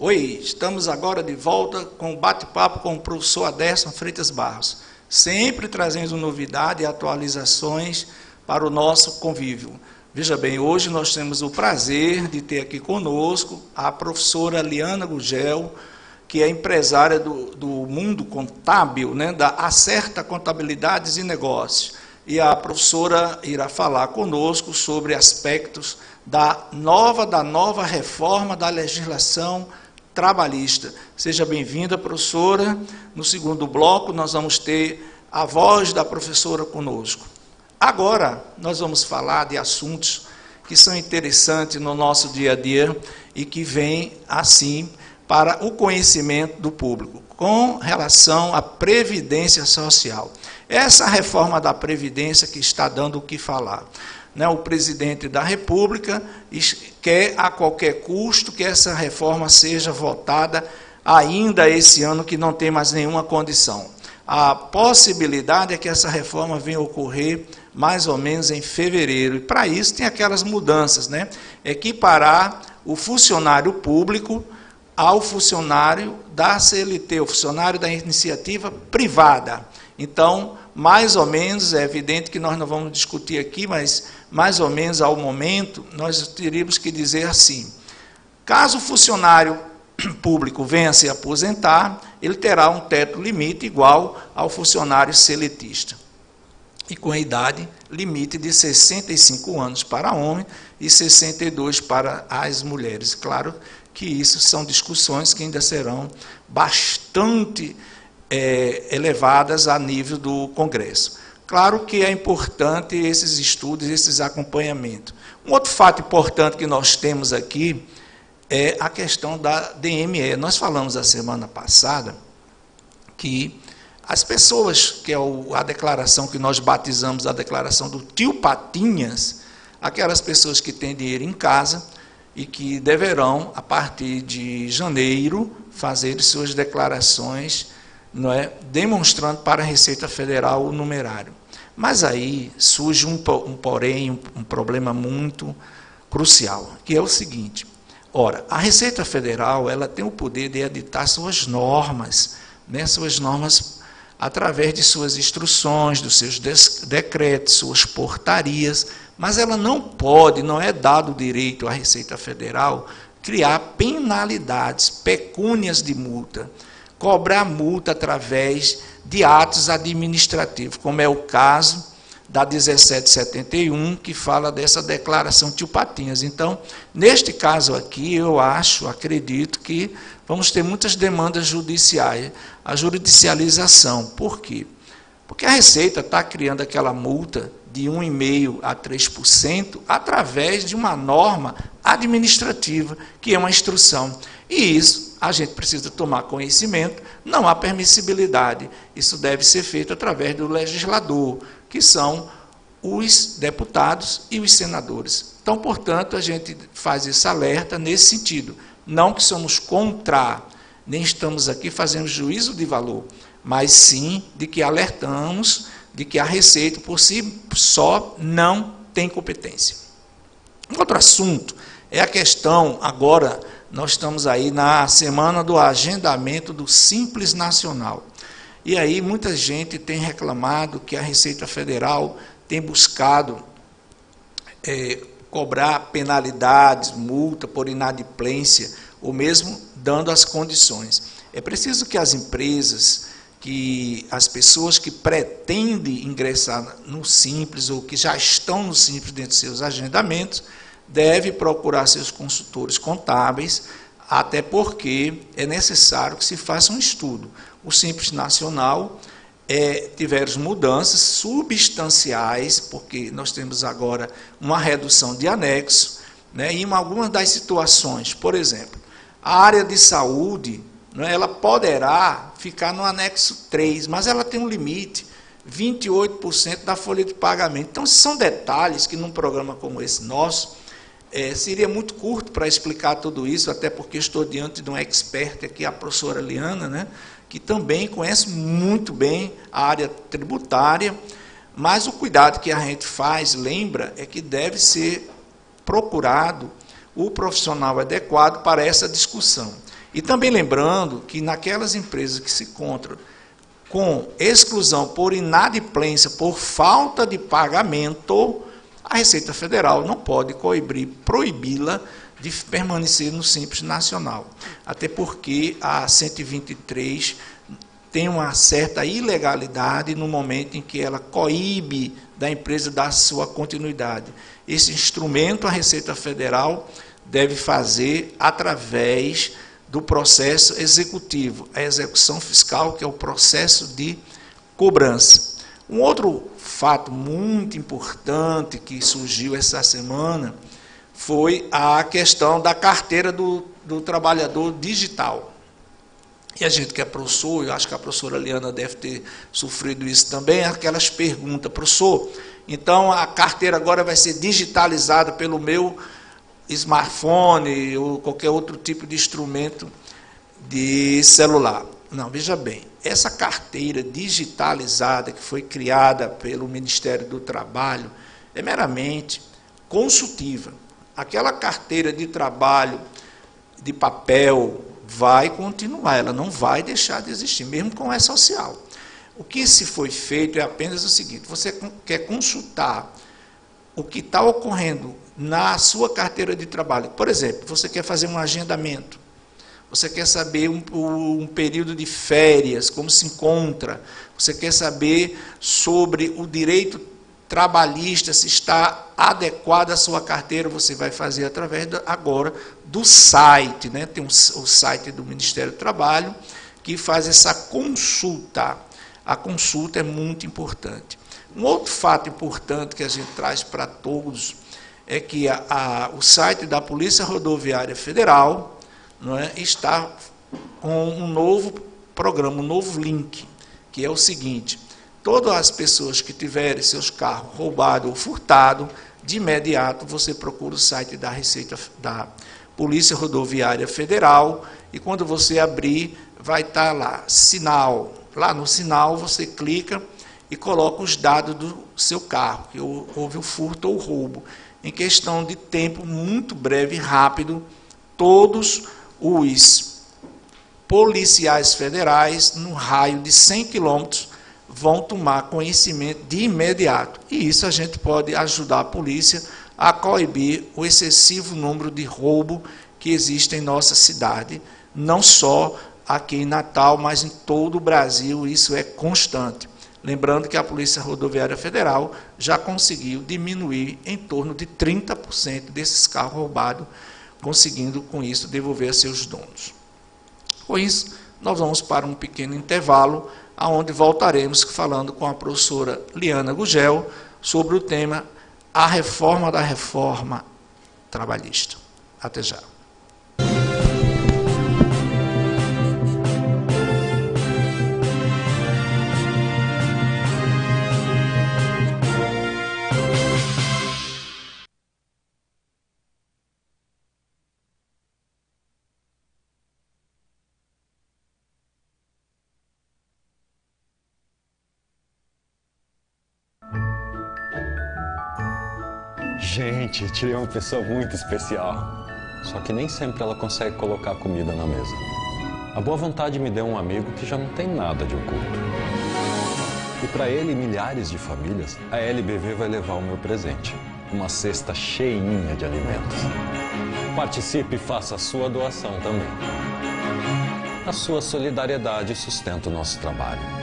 Oi, estamos agora de volta com o bate-papo com o professor Aderson Freitas Barros, sempre trazendo novidade e atualizações para o nosso convívio. Veja bem, hoje nós temos o prazer de ter aqui conosco a professora Liana Gugel, que é empresária do mundo contábil, né, da Acerta Contabilidades e Negócios. E a professora irá falar conosco sobre aspectos da nova reforma da legislação trabalhista. Seja bem-vinda, professora. No segundo bloco, nós vamos ter a voz da professora conosco. Agora, nós vamos falar de assuntos que são interessantes no nosso dia a dia e que vêm, assim, para o conhecimento do público, com relação à Previdência Social. Essa reforma da Previdência que está dando o que falar. O presidente da República quer a qualquer custo que essa reforma seja votada ainda esse ano, que não tem mais nenhuma condição. A possibilidade é que essa reforma venha ocorrer mais ou menos em fevereiro. E para isso tem aquelas mudanças, né? Equiparar o funcionário público ao funcionário da CLT, o funcionário da iniciativa privada. Então, mais ou menos, é evidente que nós não vamos discutir aqui, mas mais ou menos ao momento, nós teríamos que dizer assim: caso o funcionário público venha a se aposentar, ele terá um teto limite igual ao funcionário seletista, e com a idade limite de 65 anos para homem e 62 para as mulheres. Claro que isso são discussões que ainda serão bastante elevadas a nível do Congresso. Claro que é importante esses estudos, esses acompanhamentos. Um outro fato importante que nós temos aqui é a questão da DME. Nós falamos a semana passada que as pessoas, que é a declaração que nós batizamos, a declaração do tio Patinhas, aquelas pessoas que têm dinheiro em casa e que deverão, a partir de janeiro, fazer suas declarações, demonstrando para a Receita Federal o numerário. Mas aí surge um problema muito crucial, que é o seguinte: ora, a Receita Federal ela tem o poder de editar suas normas, através de suas instruções, dos seus decretos, suas portarias, mas ela não é dado o direito à Receita Federal criar penalidades, pecúnias de multa, cobrar multa através de atos administrativos, como é o caso da 1771, que fala dessa declaração tio Patinhas. Então, neste caso aqui, eu acredito que vamos ter muitas demandas judiciais, a judicialização. Por quê? Porque a Receita está criando aquela multa de 1,5% a 3% através de uma norma administrativa, que é uma instrução. E isso a gente precisa tomar conhecimento, não há permissibilidade. Isso deve ser feito através do legislador, que são os deputados e os senadores. Então, portanto, a gente faz esse alerta nesse sentido. Não que somos contra, nem estamos aqui fazendo juízo de valor, mas sim de que alertamos de que a Receita, por si só, não tem competência. Um outro assunto é a questão, agora, nós estamos aí na semana do agendamento do Simples Nacional. E aí muita gente tem reclamado que a Receita Federal tem buscado cobrar penalidades, multa por inadimplência, ou mesmo dando as condições. É preciso que as empresas, que as pessoas que pretendem ingressar no Simples, ou que já estão no Simples dentro de seus agendamentos, deve procurar seus consultores contábeis, até porque é necessário que se faça um estudo. O Simples Nacional tiveram mudanças substanciais, porque nós temos agora uma redução de anexo, e em algumas das situações, por exemplo, a área de saúde, ela poderá ficar no anexo 3, mas ela tem um limite, 28% da folha de pagamento. Então, são detalhes que num programa como esse nosso, seria muito curto para explicar tudo isso, até porque estou diante de um expert aqui, a professora Liana, que também conhece muito bem a área tributária, mas o cuidado que a gente faz, lembra, é que deve ser procurado o profissional adequado para essa discussão. E também lembrando que naquelas empresas que se encontram com exclusão por inadimplência, por falta de pagamento, a Receita Federal não pode proibi-la de permanecer no Simples Nacional. Até porque a 123 tem uma certa ilegalidade no momento em que ela coíbe da empresa da sua continuidade. Esse instrumento a Receita Federal deve fazer através do processo executivo, a execução fiscal, que é o processo de cobrança. Um outro fato muito importante que surgiu essa semana foi a questão da carteira do trabalhador digital. E a gente que é professor, eu acho que a professora Liana deve ter sofrido isso também, aquelas perguntas, professor, então a carteira agora vai ser digitalizada pelo meu smartphone ou qualquer outro tipo de instrumento de celular. Não, veja bem, essa carteira digitalizada que foi criada pelo Ministério do Trabalho é meramente consultiva. Aquela carteira de trabalho de papel vai continuar, ela não vai deixar de existir, mesmo com a social. O que se foi feito é apenas o seguinte: você quer consultar o que está ocorrendo na sua carteira de trabalho. Por exemplo, você quer fazer um agendamento, você quer saber um período de férias, como se encontra, você quer saber sobre o direito trabalhista, se está adequado à sua carteira, você vai fazer através agora do site, né? Tem o site do Ministério do Trabalho que faz essa consulta. A consulta é muito importante. Um outro fato importante que a gente traz para todos é que o site da Polícia Rodoviária Federal, não é, está com um novo programa, um novo link, que é o seguinte: todas as pessoas que tiverem seus carros roubados ou furtados, de imediato você procura o site da da Polícia Rodoviária Federal, e quando você abrir, vai estar lá, sinal. Lá no sinal você clica e coloca os dados do seu carro, que houve o furto ou o roubo. Em questão de tempo muito breve e rápido, todos os policiais federais, no raio de 100 quilômetros, vão tomar conhecimento de imediato. E isso a gente pode ajudar a polícia a coibir o excessivo número de roubo que existe em nossa cidade, não só aqui em Natal, mas em todo o Brasil. Isso é constante. Lembrando que a Polícia Rodoviária Federal já conseguiu diminuir em torno de 30% desses carros roubados, conseguindo com isso devolver a seus donos. Com isso, nós vamos para um pequeno intervalo, onde voltaremos falando com a professora Liana Gugel sobre o tema A Reforma da Reforma Trabalhista. Até já. Gente, tirei uma pessoa muito especial. Só que nem sempre ela consegue colocar comida na mesa. A boa vontade me deu um amigo que já não tem nada de oculto. E para ele e milhares de famílias, a LBV vai levar o meu presente. Uma cesta cheinha de alimentos. Participe e faça a sua doação também. A sua solidariedade sustenta o nosso trabalho.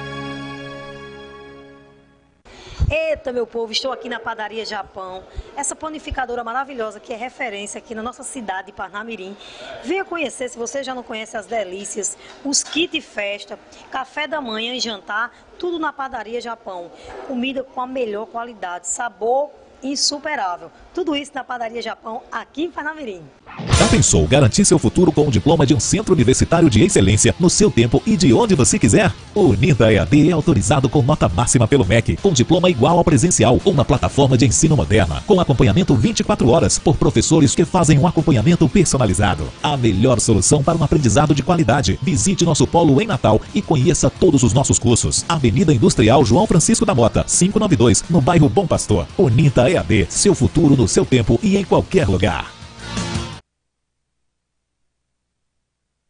Eita, meu povo, estou aqui na Padaria Japão, essa panificadora maravilhosa que é referência aqui na nossa cidade de Parnamirim. Venha conhecer, se você já não conhece, as delícias, os kits de festa, café da manhã e jantar, tudo na Padaria Japão. Comida com a melhor qualidade, sabor insuperável. Tudo isso na Padaria Japão, aqui em Parnamirim. Já pensou garantir seu futuro com o diploma de um centro universitário de excelência no seu tempo e de onde você quiser? O Uninta EAD é autorizado com nota máxima pelo MEC, com diploma igual ao presencial ou na plataforma de ensino moderna, com acompanhamento 24 horas por professores que fazem um acompanhamento personalizado. A melhor solução para um aprendizado de qualidade. Visite nosso polo em Natal e conheça todos os nossos cursos. Avenida Industrial João Francisco da Mota, 592, no bairro Bom Pastor. Uninta EAD, seu futuro no seu tempo e em qualquer lugar.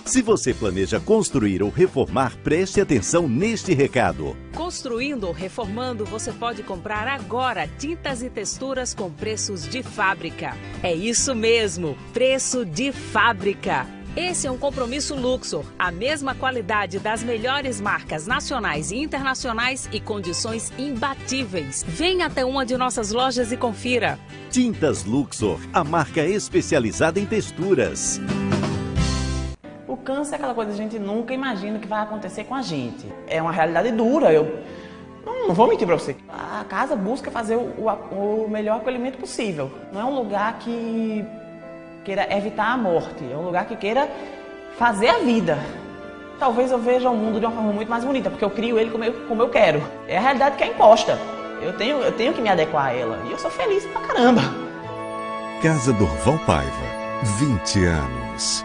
Se você planeja construir ou reformar, preste atenção neste recado. Construindo ou reformando, você pode comprar agora tintas e texturas com preços de fábrica. É isso mesmo, preço de fábrica. Esse é um compromisso Luxor, a mesma qualidade das melhores marcas nacionais e internacionais e condições imbatíveis. Venha até uma de nossas lojas e confira. Tintas Luxor, a marca especializada em texturas. O câncer é aquela coisa que a gente nunca imagina que vai acontecer com a gente. É uma realidade dura, eu não vou mentir para você. A casa busca fazer o melhor acolhimento possível. Não é um lugar que queira evitar a morte, é um lugar que queira fazer a vida. Talvez eu veja o mundo de uma forma muito mais bonita, porque eu crio ele como eu quero. É a realidade que é imposta. Eu tenho que me adequar a ela. E eu sou feliz pra caramba. Casa Durval Paiva, 20 anos.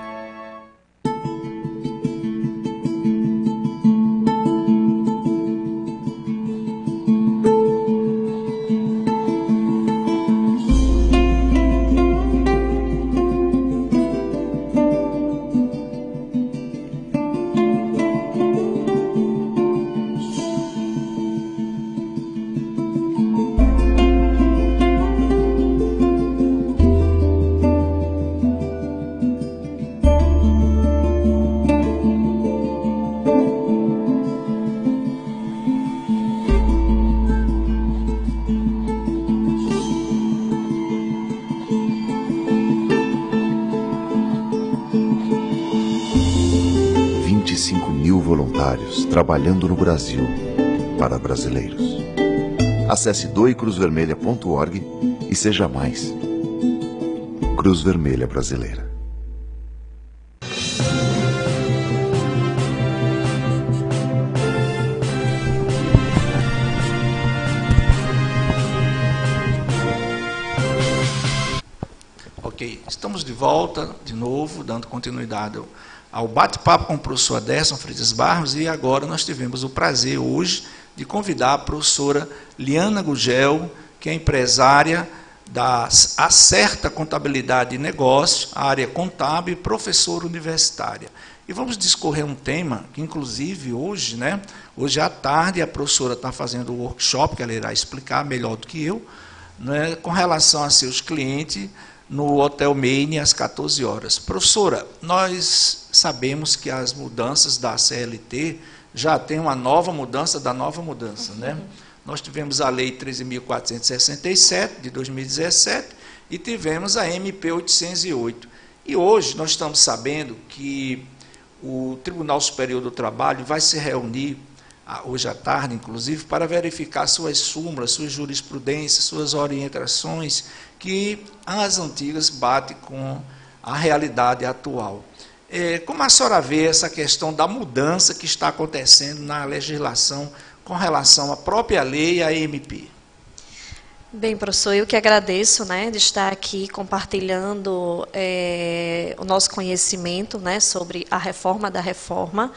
Trabalhando no Brasil, para brasileiros. Acesse doecruzvermelha.org e seja mais. Cruz Vermelha Brasileira. Ok, estamos de volta, de novo, dando continuidade ao bate-papo com o professor Aderson Freitas Barros, e agora nós tivemos o prazer hoje de convidar a professora Liana Gugel, que é empresária da Acerta Contabilidade e Negócios, área contábil e professora universitária. E vamos discorrer um tema que, inclusive, hoje, hoje à tarde, a professora está fazendo um workshop, que ela irá explicar melhor do que eu, com relação a seus clientes, no Hotel Maine, às 14 horas. Professora, nós sabemos que as mudanças da CLT já tem uma nova mudança da nova mudança, Nós tivemos a Lei 13.467, de 2017, e tivemos a MP 808. E hoje nós estamos sabendo que o Tribunal Superior do Trabalho vai se reunir, hoje à tarde, inclusive, para verificar suas súmulas, suas jurisprudências, suas orientações, que as antigas batem com a realidade atual. Como a senhora vê essa questão da mudança que está acontecendo na legislação com relação à própria lei e à MP? Bem, professor, eu que agradeço de estar aqui compartilhando o nosso conhecimento sobre a reforma da reforma.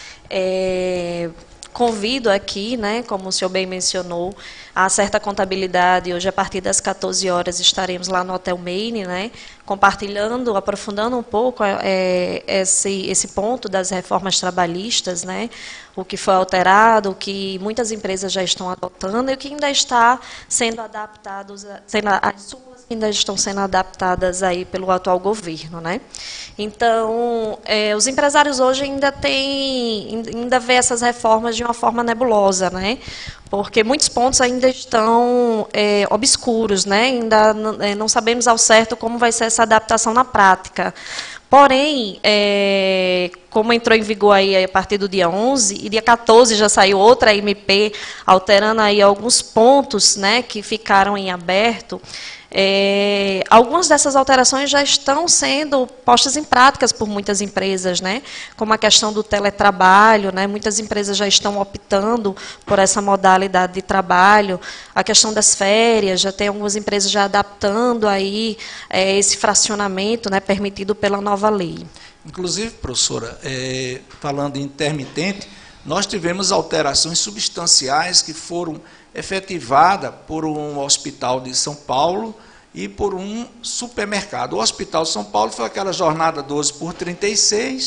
Convido aqui, como o senhor bem mencionou, a Acerta Contabilidade. Hoje, a partir das 14 horas, estaremos lá no Hotel Maine, compartilhando, aprofundando um pouco esse ponto das reformas trabalhistas, o que foi alterado, o que muitas empresas já estão adotando e o que ainda está sendo adaptado, as súmulas que ainda estão sendo adaptadas aí pelo atual governo, Então, os empresários hoje ainda vê essas reformas de uma forma nebulosa, porque muitos pontos ainda estão obscuros, ainda não sabemos ao certo como vai ser essa adaptação na prática. Porém, como entrou em vigor aí a partir do dia 11, e dia 14 já saiu outra MP, alterando aí alguns pontos que ficaram em aberto, algumas dessas alterações já estão sendo postas em práticas por muitas empresas, como a questão do teletrabalho, muitas empresas já estão optando por essa modalidade de trabalho, a questão das férias, já tem algumas empresas já adaptando aí esse fracionamento permitido pela nova lei. Inclusive, professora, falando em intermitente, nós tivemos alterações substanciais que foram efetivada por um hospital de São Paulo e por um supermercado. O Hospital de São Paulo foi aquela jornada 12 por 36,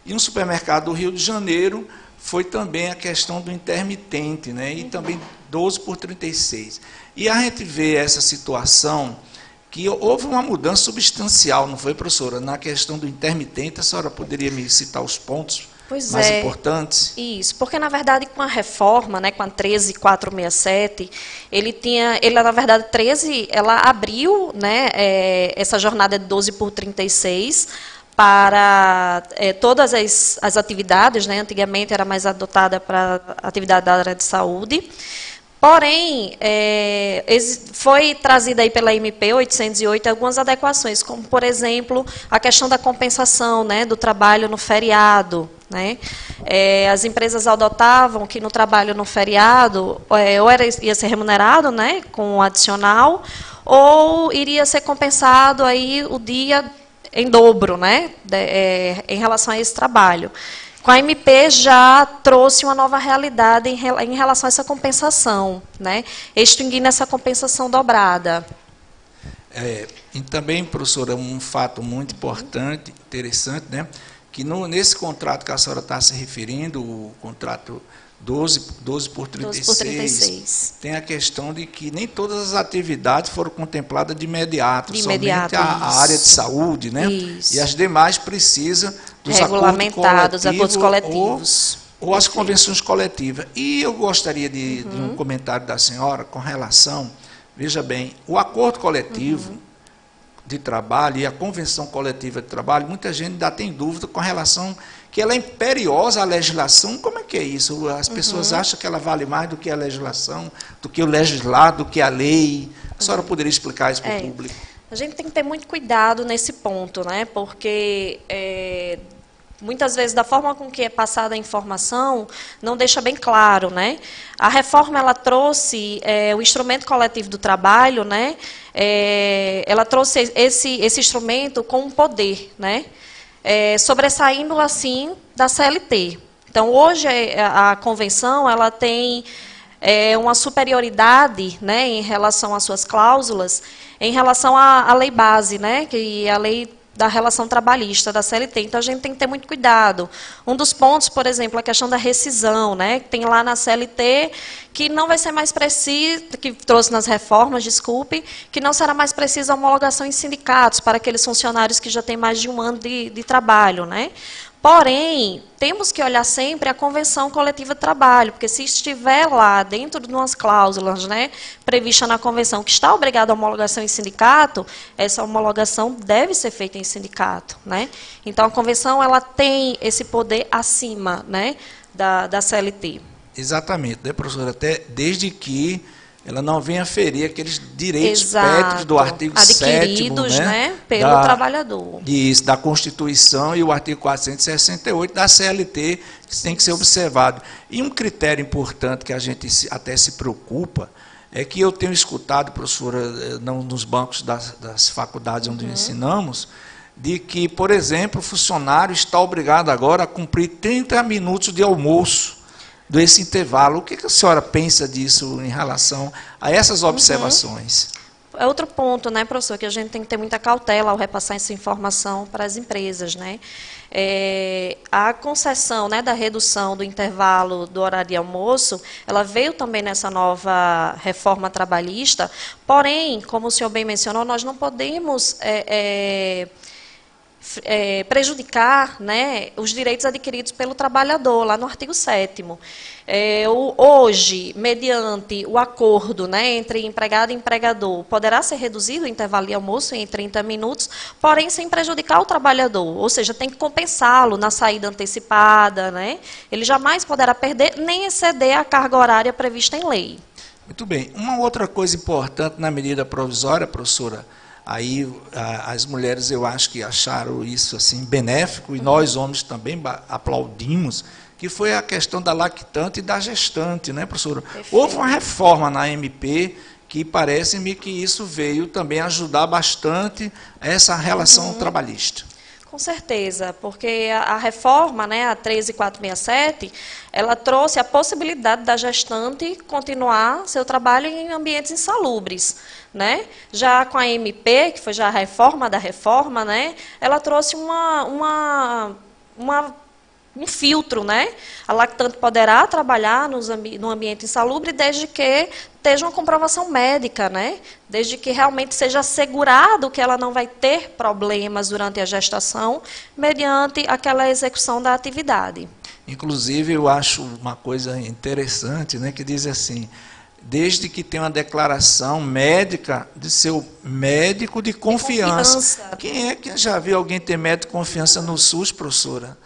E um supermercado do Rio de Janeiro foi também a questão do intermitente, né? E também 12 por 36. E a gente vê essa situação que houve uma mudança substancial, não foi, professora? Na questão do intermitente, a senhora poderia me citar os pontos mais importantes? Isso, porque na verdade com a reforma, né, com a 13467, na verdade 13, ela abriu, né, essa jornada de 12 por 36 para todas as atividades, né, antigamente era mais adotada para atividade da área de saúde. Porém, foi trazida aí pela MP 808 algumas adequações, como, por exemplo, a questão da compensação, né, do trabalho no feriado. Né? As empresas adotavam que no trabalho no feriado, ou ia ser remunerado, né, com adicional, ou iria ser compensado aí o dia em dobro, né, em relação a esse trabalho. Com a MP já trouxe uma nova realidade em relação a essa compensação, né? Extinguindo essa compensação dobrada. E também, professora, um fato muito importante, interessante, né? Que nesse contrato que a senhora está se referindo, o contrato 12 por 36, tem a questão de que nem todas as atividades foram contempladas de imediato, somente a área de saúde, né? Isso. E as demais precisam dos acordos coletivos ou as convenções coletivas. E eu gostaria de um comentário da senhora com relação, veja bem, o acordo coletivo de trabalho e a convenção coletiva de trabalho, muita gente ainda tem dúvida com relação que ela é imperiosa à legislação. Como é que é isso? As pessoas acham que ela vale mais do que a legislação, do que o legislado, do que a lei. A senhora poderia explicar isso para o público? A gente tem que ter muito cuidado nesse ponto, né? Porque muitas vezes, da forma com que é passada a informação, não deixa bem claro, né? A reforma, ela trouxe o instrumento coletivo do trabalho, né? Ela trouxe esse instrumento com um poder, né? Sobressaindo, assim, da CLT. Então, hoje, a convenção ela tem uma superioridade, né, em relação às suas cláusulas, em relação à lei base, né, que é a lei da relação trabalhista, da CLT. Então, a gente tem que ter muito cuidado. Um dos pontos, por exemplo, a questão da rescisão, né, que tem lá na CLT, que não vai ser mais preciso, que trouxe nas reformas, desculpe, que não será mais precisa a homologação em sindicatos para aqueles funcionários que já têm mais de um ano de trabalho, né? Porém, temos que olhar sempre a convenção coletiva de trabalho, porque se estiver lá dentro de umas cláusulas, né, prevista na convenção, que está obrigada a homologação em sindicato, essa homologação deve ser feita em sindicato, né? Então, a convenção ela tem esse poder acima, né, da CLT. Exatamente, né, professora? Até desde que ela não venha ferir aqueles direitos pétreos do artigo 7º, né, pelo trabalhador. Isso, da Constituição, e o artigo 468 da CLT, que tem que ser observado. E um critério importante que a gente até se preocupa é que eu tenho escutado, professora, nos bancos das faculdades onde ensinamos, de que, por exemplo, o funcionário está obrigado agora a cumprir 30 minutos de almoço desse intervalo. O que a senhora pensa disso em relação a essas observações? É outro ponto, né, professor, que a gente tem que ter muita cautela ao repassar essa informação para as empresas, né? A concessão, né, da redução do intervalo do horário de almoço, ela veio também nessa nova reforma trabalhista, porém, como o senhor bem mencionou, nós não podemos prejudicar, né, os direitos adquiridos pelo trabalhador, lá no artigo 7º. Hoje, mediante o acordo, né, entre empregado e empregador, poderá ser reduzido o intervalo de almoço em 30 minutos, porém sem prejudicar o trabalhador, ou seja, tem que compensá-lo na saída antecipada, né? Ele jamais poderá perder nem exceder a carga horária prevista em lei. Muito bem. Uma outra coisa importante na medida provisória, professora, aí as mulheres, eu acho que acharam isso assim benéfico, e nós homens também aplaudimos, que foi a questão da lactante e da gestante, né, professora? Perfeito. Houve uma reforma na MP que parece-me que isso veio também ajudar bastante essa relação trabalhista. Com certeza, porque a reforma, né, a 13467, ela trouxe a possibilidade da gestante continuar seu trabalho em ambientes insalubres, né? Já com a MP, que foi já a reforma da reforma, né, ela trouxe uma um filtro, né? A lactante poderá trabalhar no ambiente insalubre desde que esteja uma comprovação médica, né? Desde que realmente seja assegurado que ela não vai ter problemas durante a gestação, mediante aquela execução da atividade. Inclusive, eu acho uma coisa interessante, né, que diz assim, desde que tenha uma declaração médica de seu médico de confiança. Quem é que já viu alguém ter médico de confiança no SUS, professora?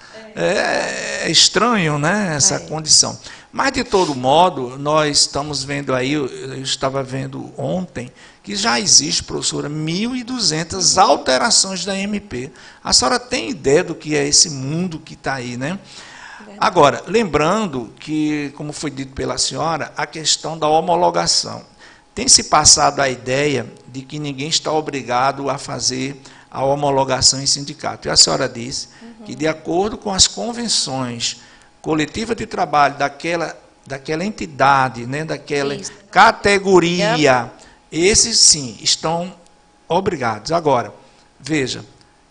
É estranho, né, essa condição. Mas, de todo modo, nós estamos vendo aí, eu estava vendo ontem, que já existe, professora, 1.200 alterações da MP. A senhora tem ideia do que é esse mundo que está aí, né? Agora, lembrando que, como foi dito pela senhora, a questão da homologação. Tem se passado a ideia de que ninguém está obrigado a fazer a homologação em sindicato. E a senhora disse que, de acordo com as convenções coletivas de trabalho daquela entidade, né, daquela categoria, esses sim estão obrigados. Agora, veja,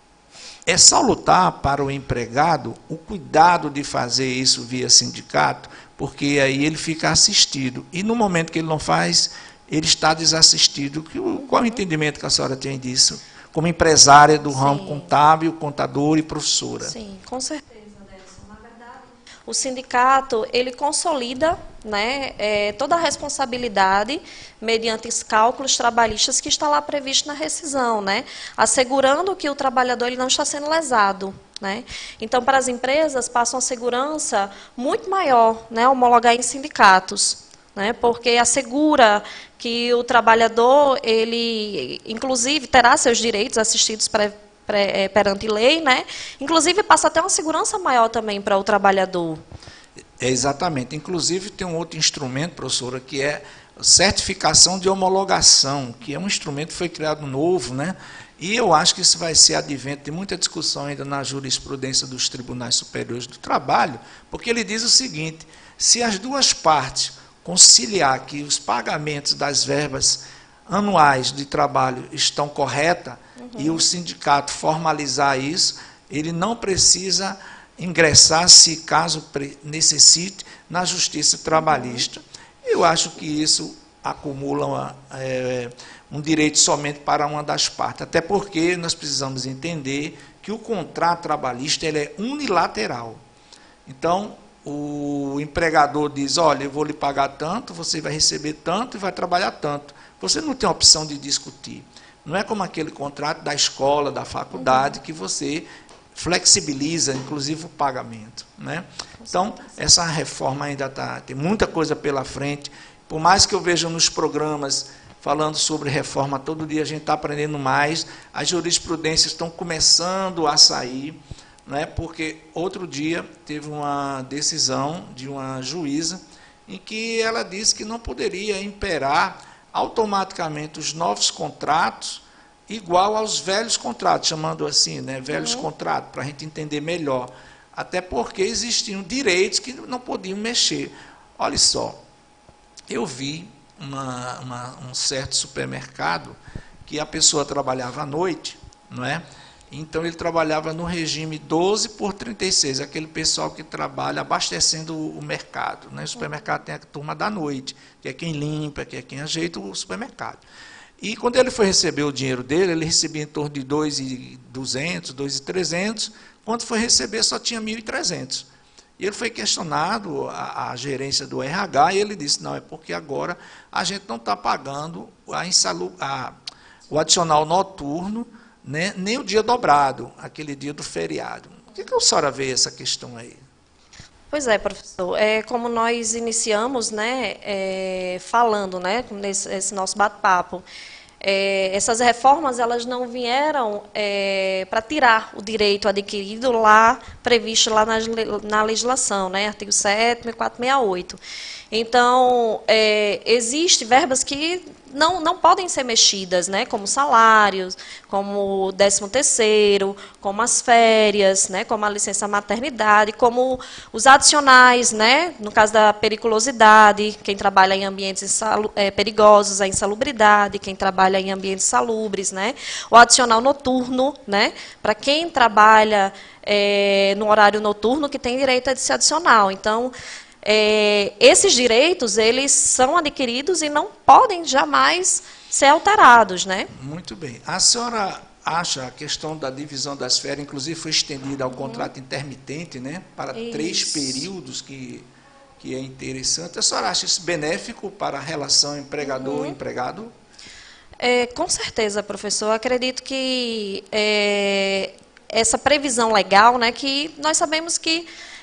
é salutar para o empregado o cuidado de fazer isso via sindicato, porque aí ele fica assistido. E no momento que ele não faz, ele está desassistido. Qual é o entendimento que a senhora tem disso, como empresária do ramo contábil, contador e professora? Sim, com certeza, Nelson. Na verdade, o sindicato, ele consolida, né, toda a responsabilidade mediante os cálculos trabalhistas que está lá previsto na rescisão, né, assegurando que o trabalhador ele não está sendo lesado. Né? Então, para as empresas, passa uma segurança muito maior, né, homologar em sindicatos, né, porque assegura que o trabalhador, ele, inclusive, terá seus direitos assistidos perante lei, né? Inclusive, passa até uma segurança maior também para o trabalhador. Exatamente. Inclusive, tem um outro instrumento, professora, que é certificação de homologação, que é um instrumento que foi criado novo, né? E eu acho que isso vai ser advento de muita discussão ainda na jurisprudência dos tribunais superiores do trabalho, porque ele diz o seguinte: se as duas partes conciliar que os pagamentos das verbas anuais de trabalho estão corretas, e o sindicato formalizar isso, ele não precisa ingressar, se caso necessite, na justiça trabalhista. Eu acho que isso acumula um direito somente para uma das partes, até porque nós precisamos entender que o contrato trabalhista ele é unilateral. Então, o empregador diz, olha, eu vou lhe pagar tanto, você vai receber tanto e vai trabalhar tanto. Você não tem a opção de discutir. Não é como aquele contrato da escola, da faculdade, que você flexibiliza, inclusive, o pagamento. Né? Então, essa reforma ainda tem muita coisa pela frente. Por mais que eu veja nos programas falando sobre reforma, todo dia a gente está aprendendo mais, as jurisprudências estão começando a sair, né? Porque outro dia teve uma decisão de uma juíza em que ela disse que não poderia imperar automaticamente os novos contratos igual aos velhos contratos, chamando assim, né, velhos contratos, para a gente entender melhor. Até porque existiam direitos que não podiam mexer. Olha só, eu vi um certo supermercado que a pessoa trabalhava à noite, não é? Então ele trabalhava no regime 12/36, aquele pessoal que trabalha abastecendo o mercado. Né? O supermercado tem a turma da noite, que é quem limpa, que é quem ajeita o supermercado. E quando ele foi receber o dinheiro dele, ele recebia em torno de 2.200, 2.300, quando foi receber só tinha 1.300. E ele foi questionado, a gerência do RH, e ele disse, não, é porque agora a gente não está pagando o adicional noturno, né, nem o dia dobrado, aquele dia do feriado. O que a senhora vê essa questão aí? Pois é, professor. Como nós iniciamos, né, falando, né, nesse nosso bate-papo, essas reformas elas não vieram para tirar o direito adquirido lá, previsto lá na legislação, né, artigo 7º e 468. Então, existem verbas que não podem ser mexidas, né, como salários, como o 13º, como as férias, né, como a licença maternidade, como os adicionais, né, no caso da periculosidade, quem trabalha em ambientes perigosos, a insalubridade, quem trabalha em ambientes salubres, né, o adicional noturno, né, para quem trabalha no horário noturno, que tem direito a esse adicional. Então, esses direitos, eles são adquiridos e não podem jamais ser alterados, né? Muito bem. A senhora acha a questão da divisão das férias, inclusive foi estendida ao contrato intermitente, né? Para 3 períodos, que é interessante. A senhora acha isso benéfico para a relação empregador-empregado? Com certeza, professor. Eu acredito que essa previsão legal, né, que nós sabemos que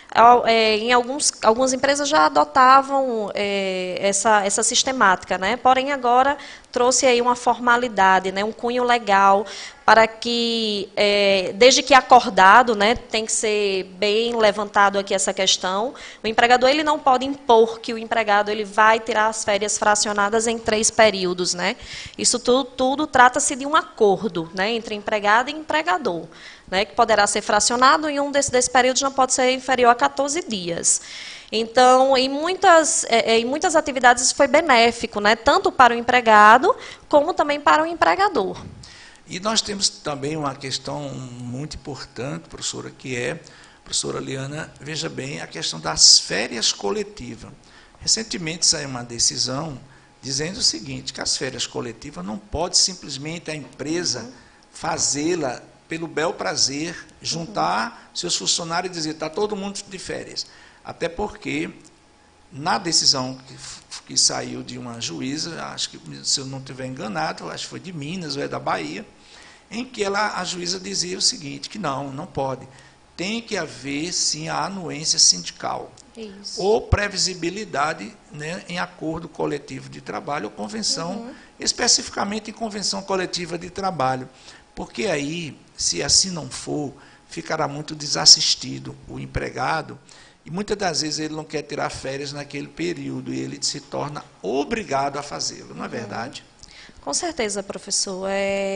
em algumas empresas já adotavam essa sistemática, né? Porém, agora trouxe aí uma formalidade, né? Um cunho legal para que, desde que acordado, né, tem que ser bem levantado aqui essa questão, o empregador ele não pode impor que o empregado ele vai tirar as férias fracionadas em 3 períodos. Né? Isso tudo trata-se de um acordo, né, entre empregado e empregador, né, que poderá ser fracionado e um desses períodos não pode ser inferior a 14 dias. Então, em muitas atividades isso foi benéfico, né, tanto para o empregado como também para o empregador. E nós temos também uma questão muito importante, professora, que é, professora Liana, veja bem, a questão das férias coletivas. Recentemente saiu uma decisão dizendo o seguinte, que as férias coletivas não pode simplesmente a empresa fazê-la pelo bel prazer, juntar seus funcionários e dizer, está todo mundo de férias. Até porque, na decisão que saiu de uma juíza, acho que, se eu não estiver enganado, acho que foi de Minas ou é da Bahia, em que a juíza dizia o seguinte, que não pode. Tem que haver, sim, a anuência sindical. Isso. Ou previsibilidade, né, em acordo coletivo de trabalho ou convenção, especificamente em convenção coletiva de trabalho. Porque aí, se assim não for, ficará muito desassistido o empregado e muitas das vezes ele não quer tirar férias naquele período e ele se torna obrigado a fazê-lo, não é verdade? Com certeza, professor.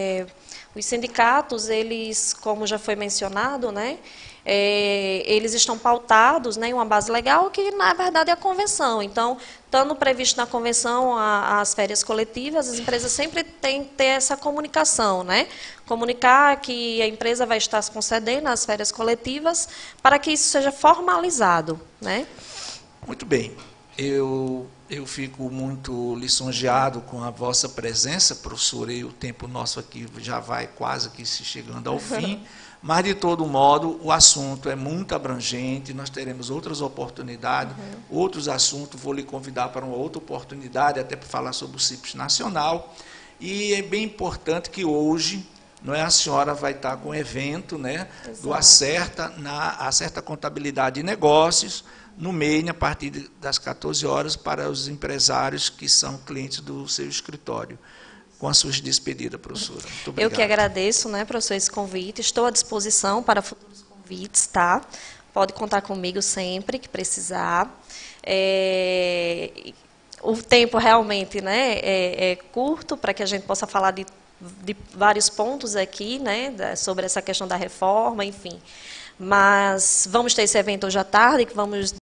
Os sindicatos, eles, como já foi mencionado, né, eles estão pautados, né, em uma base legal que, na verdade, é a convenção. Então, estando previsto na convenção as férias coletivas, as empresas sempre têm que ter essa comunicação, né? Comunicar que a empresa vai estar se concedendo as férias coletivas para que isso seja formalizado, né? Muito bem. Eu fico muito lisonjeado com a vossa presença, professora, e o tempo nosso aqui já vai quase que se chegando ao fim, mas, de todo modo, o assunto é muito abrangente, nós teremos outras oportunidades, outros assuntos, vou lhe convidar para uma outra oportunidade, até para falar sobre o CIPS Nacional, e é bem importante que hoje, não é, a senhora vai estar com o evento, né, do Acerta Contabilidade e Negócios, no MEIN, a partir das 14 horas, para os empresários que são clientes do seu escritório. Com as suas despedidas, professora. Muito obrigado. Eu que agradeço, né, professor, esse convite. Estou à disposição para futuros convites, tá? Pode contar comigo sempre que precisar. O tempo realmente, né, é curto para que a gente possa falar de vários pontos aqui, né, sobre essa questão da reforma, enfim. Mas vamos ter esse evento hoje à tarde, que vamos